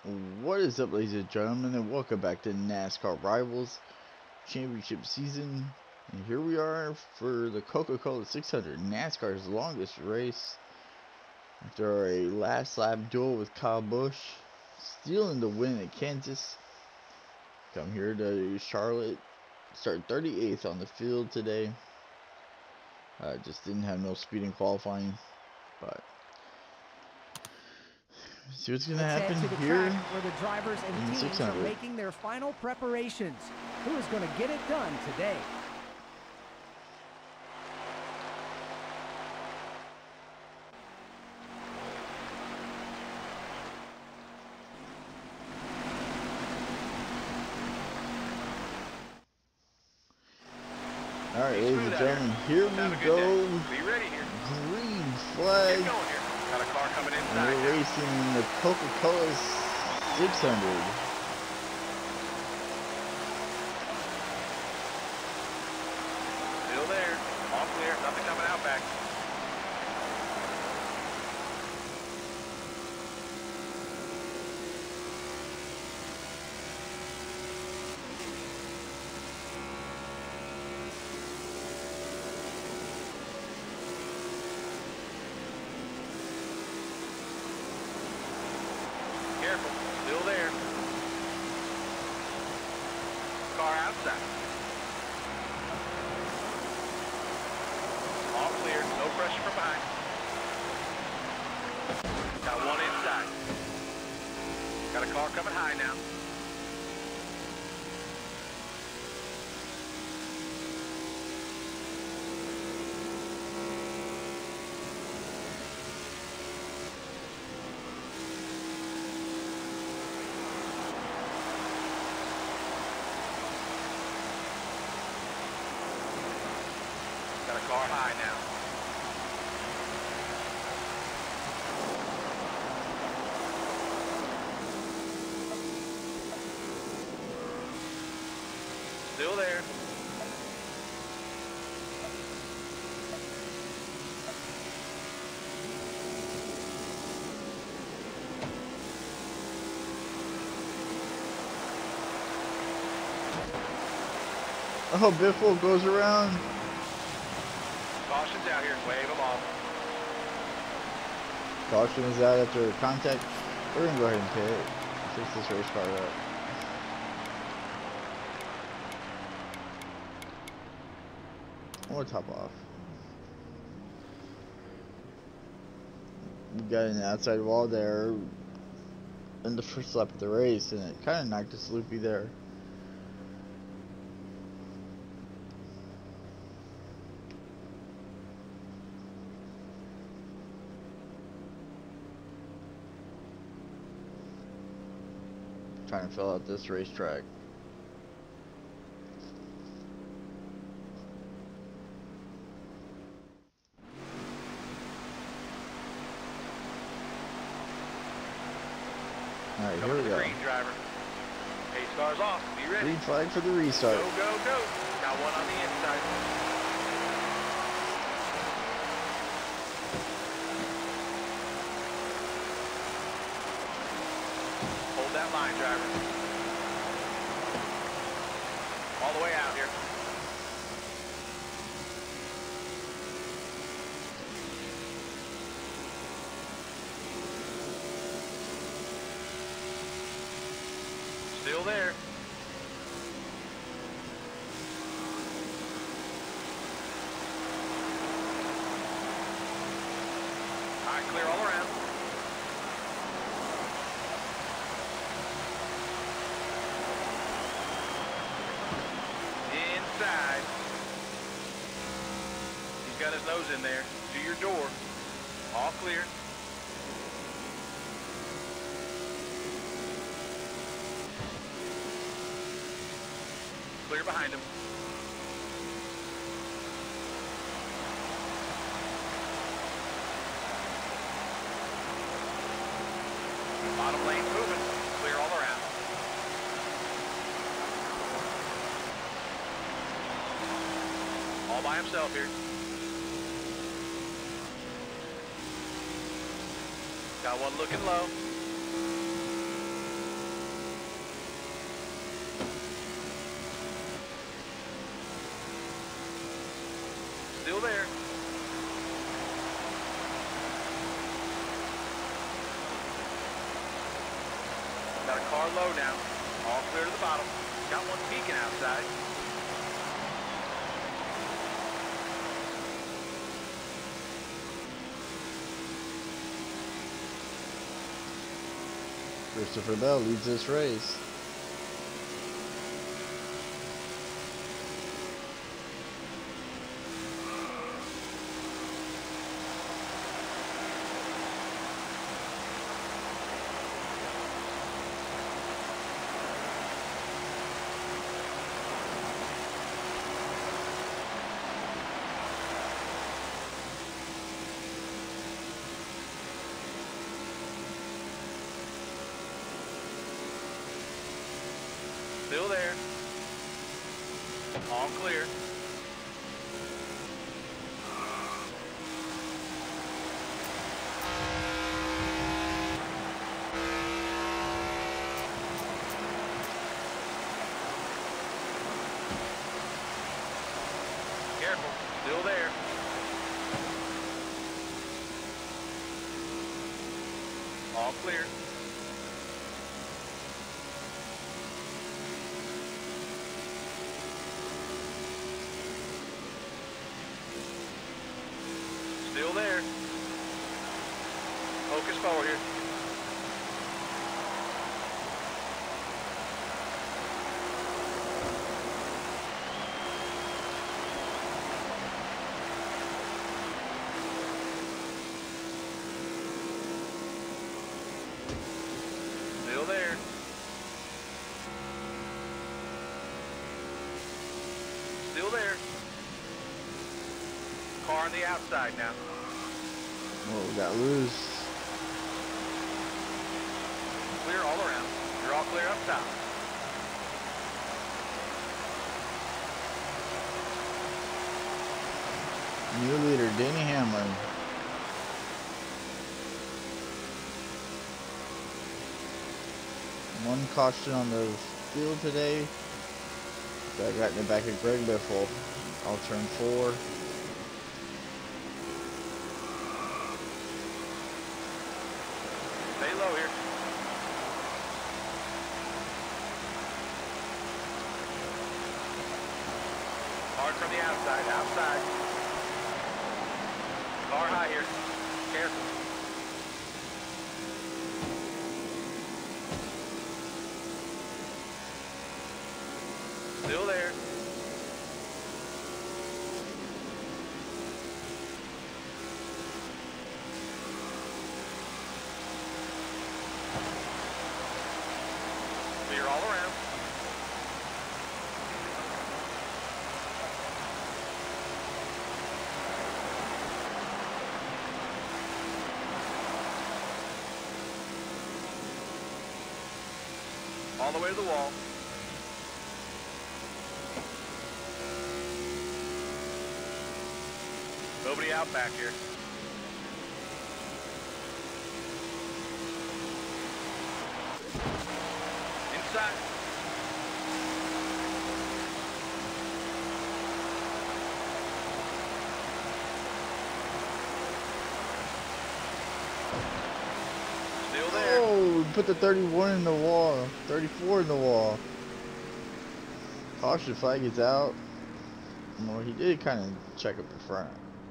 What is up, ladies and gentlemen, and welcome back to NASCAR Rivals Championship Season. And here we are for the Coca-Cola 600, NASCAR's longest race. After a last lap duel with Kyle Busch, stealing the win at Kansas. Come here to Charlotte, start 38th on the field today. Just didn't have no speed in qualifying, but see what's going to happen here where the drivers and teams 600. are making their final preparations. Who is going to get it done today? Alright, ladies and gentlemen, here we go. Be ready here. Green flag. Get going here. Got a car coming And inside. we're racing the Coca-Cola 600. Still there. All clear. Nothing coming out back. Careful. Still there. Car outside. All clear. No pressure from behind. Got one inside. Got a car coming high now. Got a car high now. Still there. Oh, Biffle goes around. Caution's out here. Wave them off. Caution is out after contact. We're going to go ahead and pit. Fix this race car up. I want to top off. We got an outside wall there in the first lap of the race, and it kind of knocked us loopy there. Trying to fill out this racetrack. Alright, here we go. Green driver. Pace car's off. Be ready. Green flag for the restart. Go, go, go. Got one on the inside. Hold that line, driver. All the way out here. Still there. All right, clear all around. Inside. He's got his nose in there. To your door. All clear. Clear behind him. Bottom lane moving. Clear all around. All by himself here. Got one looking low. there. Got a car low now. All clear to the bottom. Got one peeking outside. Christopher Bell leads this race. Still there. All clear. Careful. Still there. All clear. Still there. Focus forward here. Still there. Still there. Car on the outside now. Oh, we got loose. Clear all around. You're all clear up top. New leader, Danny Hamlin. One caution on the field today. I got in the back of Greg Biffle. I'll turn 4. Stay low here. Hard from the outside. Outside. Car high here. Careful. Still there. Clear all around. All the way to the wall. Nobody out back here. Inside. Still there. Oh, put the 31 in the wall. 34 in the wall. Caution flag is out. Well, he did kind of check up the front.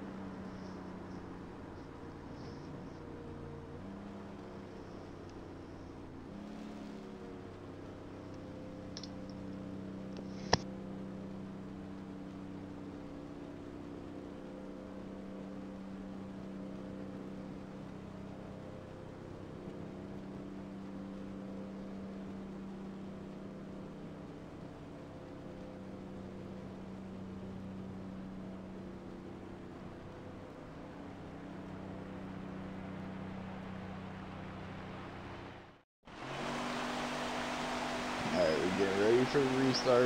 Alright, we're getting ready for the restart.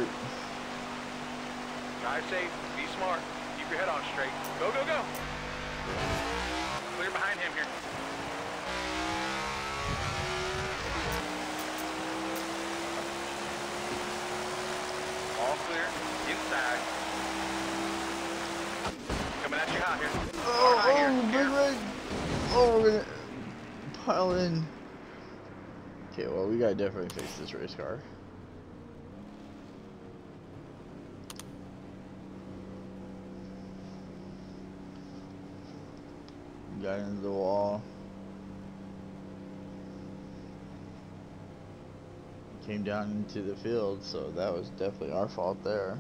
Drive safe. Be smart. Keep your head on straight. Go, go, go. Clear behind him here. All clear. Inside. Coming at Looking hot here. Oh, big rig. Oh, we're gonna pile in. Okay, well, we gotta definitely fix this race car. Got into the wall. Came down into the field, so that was definitely our fault there.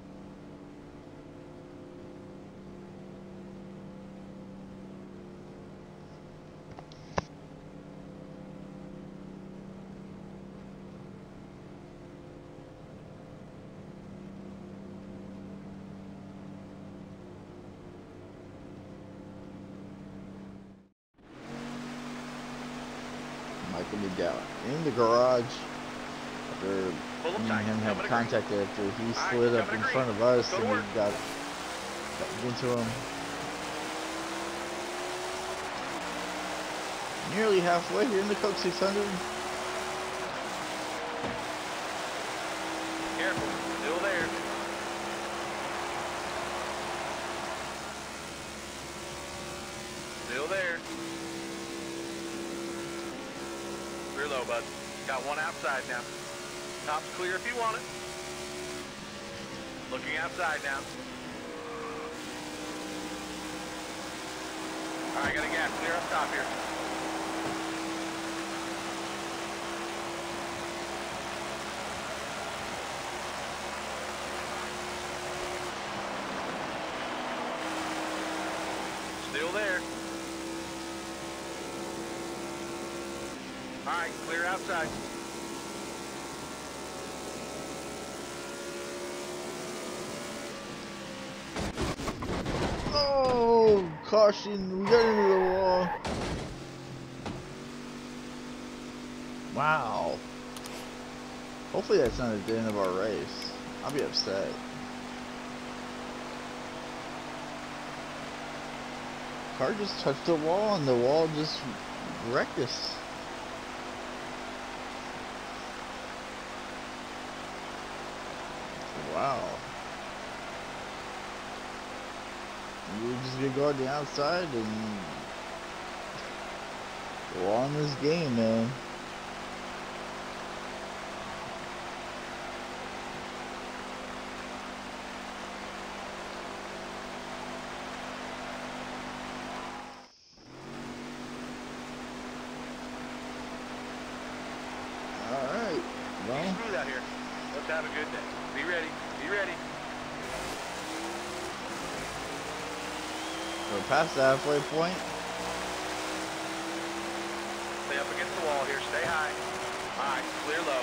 Michael me down in the garage. After me and him had contact after he slid up in front of us and we got into him. Nearly halfway here in the Coke 600. Careful, still there. Still there. Clear low, bud. Got one outside now. Top's clear if you want it. Looking outside now. All right, got a gap clear up top here. Still there. All right, clear outside. Oh, caution, we got into the wall. Wow. Hopefully that's not at the end of our race. I'll be upset. Car just touched the wall and the wall just wrecked us. Wow. We're just gonna go on the outside and go on this game, man. Alright, well. Be smooth out here. Let's have a good day. Be ready. Be ready. We're past the halfway point. Stay up against the wall here. Stay high. All right, clear low.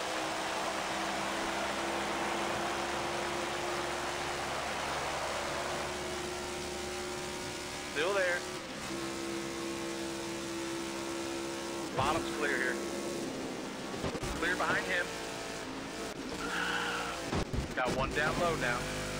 Still there. Bottom's clear here. Clear behind him. Got one down low now.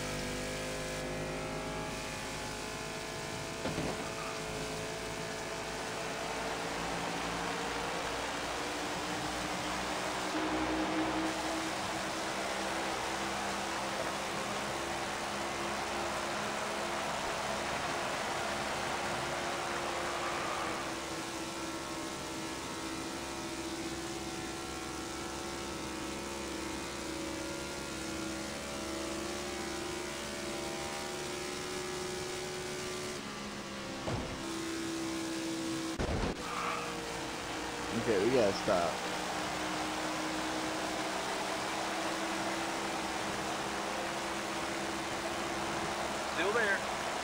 Okay, we gotta stop. Still there.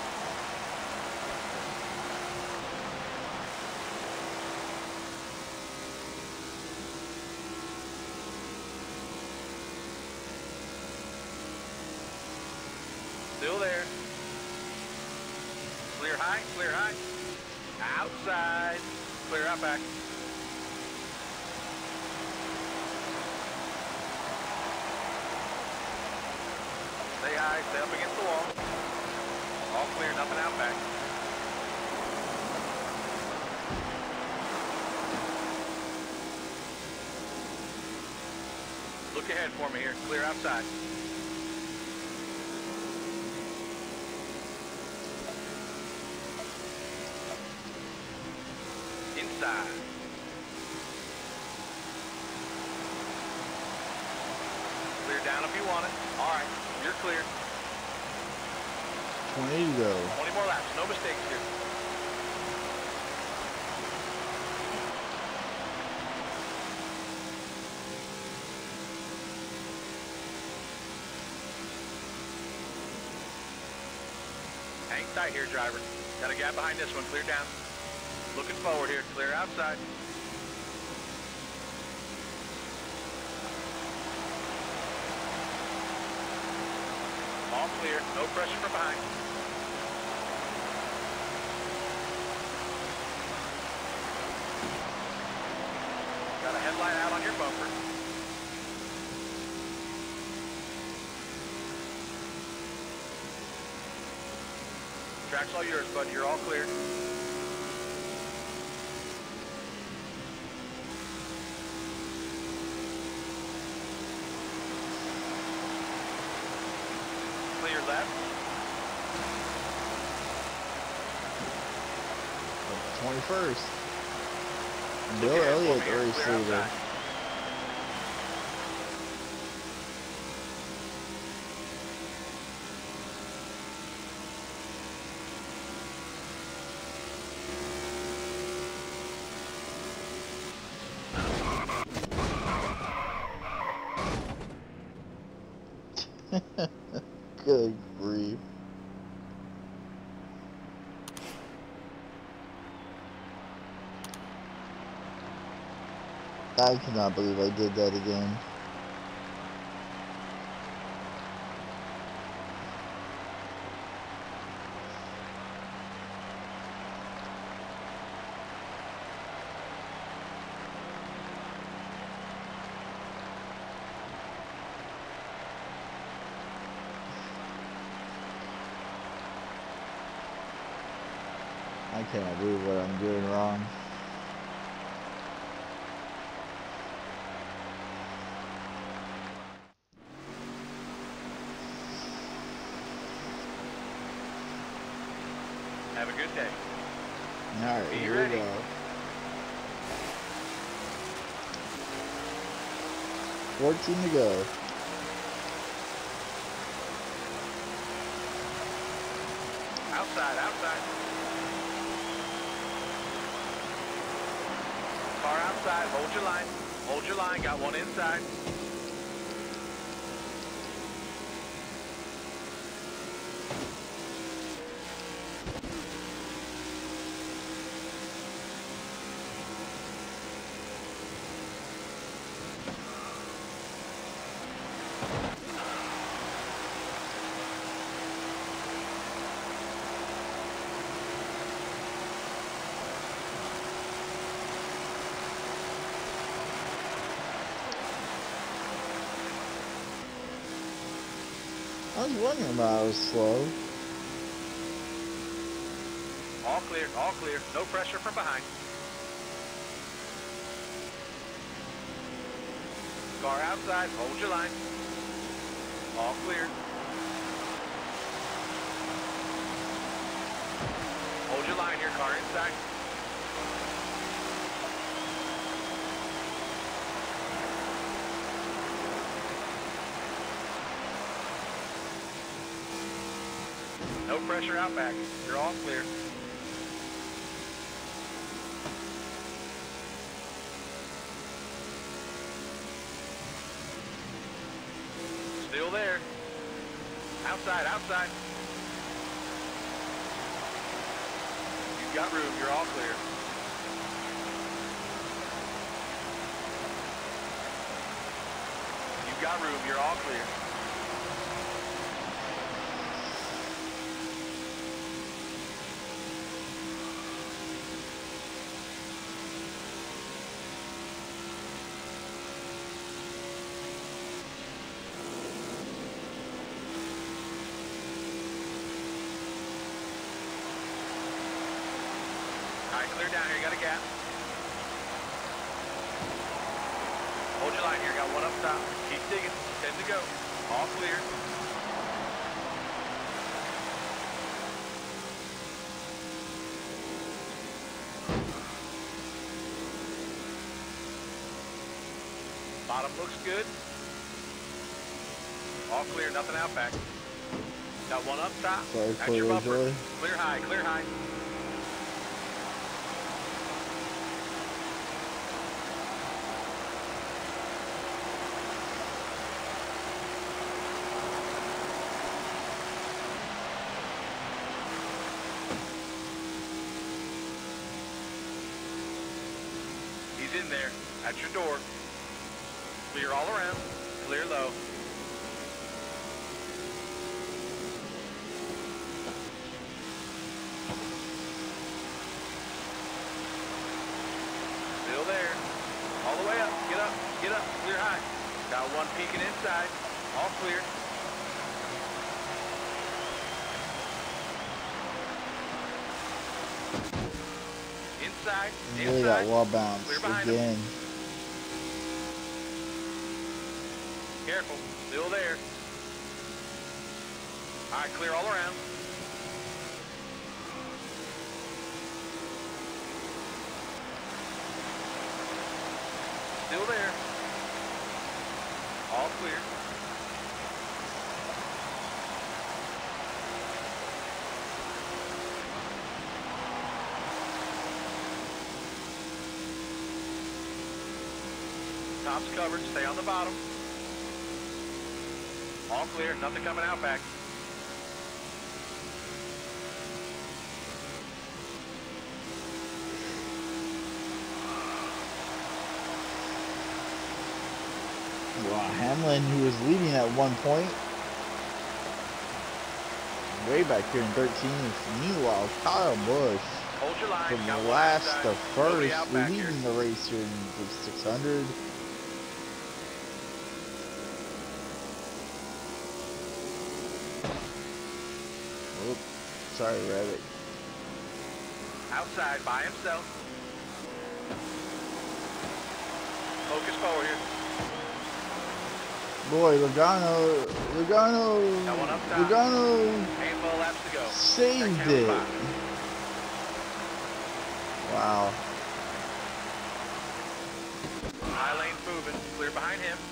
Still there. Clear high, clear high. Outside. Clear out back. Stay high, stay up against the wall. All clear, nothing out back. Look ahead for me here, clear outside. outside. Clear down if you want it. All right, you're clear. 20 to go. 20 more laps, no mistakes here. Hang tight here, driver. Got a gap behind this one, clear down. Looking forward here, clear outside. All clear, no pressure from behind. Got a headlight out on your bumper. Track's all yours, buddy. You're all clear. Clear left. 21st. Bill Elliott race leader. Good grief. I cannot believe I did that again. I cannot believe what I'm doing wrong. Have a good day. Alright, Be here ready. we go. 14 to go. Outside, outside. Car outside, hold your line. Hold your line, got one inside. I was wondering why I was slow. All clear, no pressure from behind. Car outside, hold your line. All clear. Hold your line here, car inside. No pressure out back. You're all clear. Still there. Outside, outside. You've got room. You're all clear. You've got room. You're all clear. Clear down here, you got a gap. Hold your line here, got one up top. Keep digging, 10 to go. All clear. Bottom looks good. All clear, nothing out back. Got one up top. Sorry That's for your the bumper. joy. Clear high, clear high. He's in there. At your door. Clear all around. Clear low. Still there. All the way up. Get up. Get up. Clear high. Got one peeking inside. All clear. Inside. Really got Inside. wall bounce Clear behind him. again. Careful. Still there. All right, clear all around. Still there. All clear. Top's covered. Stay on the bottom. All clear. Nothing coming out back. Wow, Hamlin, who was leading at one point, way back here in 13th. Meanwhile, Kyle Busch, Hold your line. from Got one last inside. to Nobody first, out back leading here. the race here in the 600. Oop, sorry, Rabbit. Outside by himself. Focus forward here. Boy, Got one up top. Logano Handful of laps to go. saved That it. counts 5. Wow. High lane's moving. Clear behind him.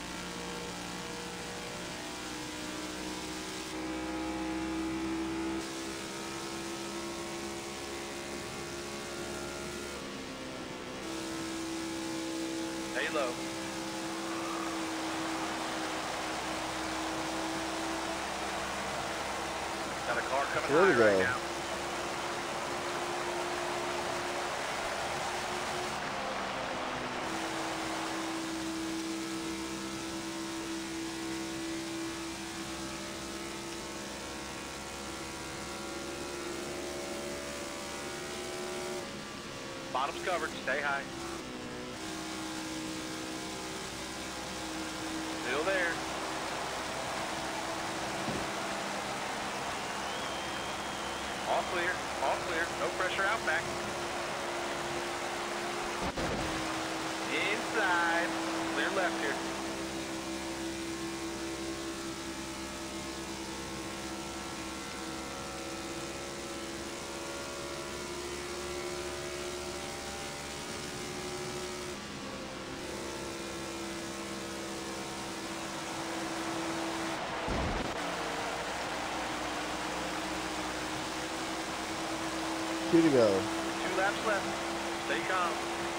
Stay low. Got a car coming Where'd it high right go? now. Bottom's covered. Stay high. Still there. All clear. All clear. No pressure out back. Inside. Clear left here. Two to go. 2 laps left. Stay calm.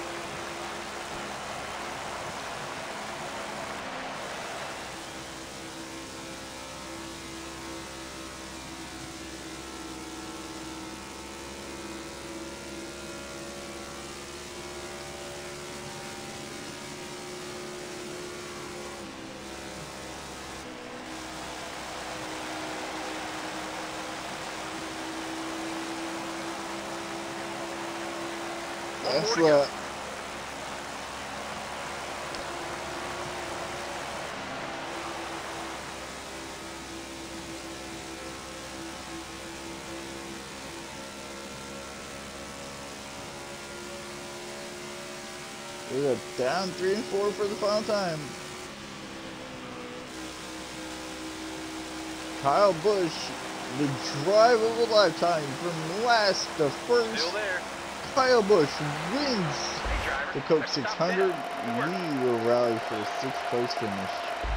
That's more to go. We got down 3 and 4 for the final time. Kyle Busch, the drive of a lifetime from last to first. Still there. Kyle Busch wins Hey, driver. the Coke That's top 600. 10. Good work. We will rally for a 6th place finish.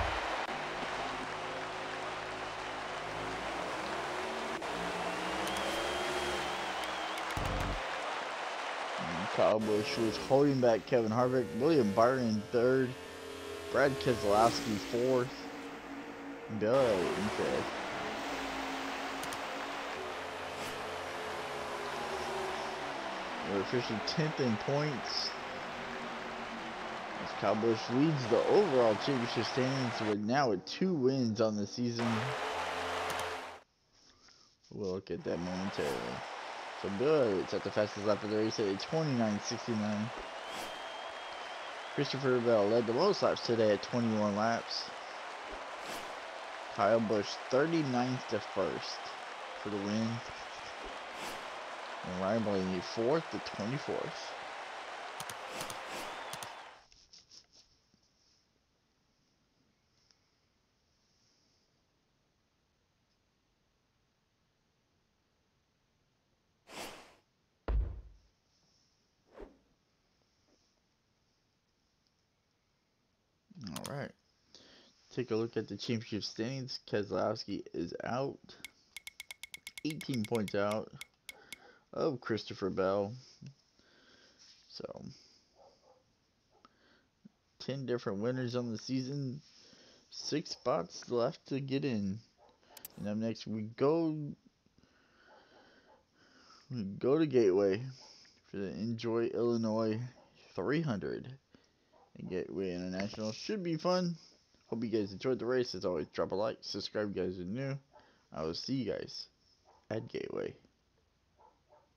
Kyle Busch was holding back Kevin Harvick, William Byron 3rd, Brad Keselowski 4th, Bill Elliott in 5th. We're officially 10th in points. As Kyle Busch leads the overall championship standings with now with 2 wins on the season. We'll look at that momentarily. So Bill Elliott's at the fastest lap of the race at a 29.69. Christopher Bell led the most laps today at 21 laps. Kyle Busch 39th to 1st for the win. And Ryan Blaney 4th to 24th. Alright. Take a look at the championship standings. Keselowski is out. 18 points out of Christopher Bell. So 10 different winners on the season. 6 spots left to get in. And up next we go to Gateway for the Enjoy Illinois 300. And Gateway International should be fun. Hope you guys enjoyed the race. As always, drop a like, subscribe if you guys are new. I will see you guys at Gateway.